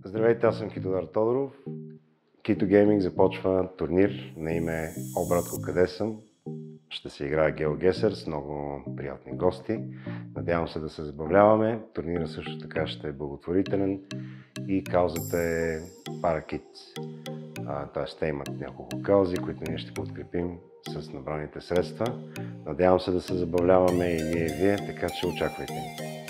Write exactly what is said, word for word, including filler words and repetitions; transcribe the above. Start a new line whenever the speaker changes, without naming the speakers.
Здравейте, аз съм Китодар Тодоров. Kito Gaming започва турнир на име О, братко, къде съм? Ще се играе GeoGuessr с много приятни гости. Надявам се да се забавляваме. Турнира също така ще е благотворителен и каузата е ParaKids. Т.е. те имат няколко каузи, които ние ще подкрепим с набраните средства. Надявам се да се забавляваме и ние и вие, така че очаквайте ни.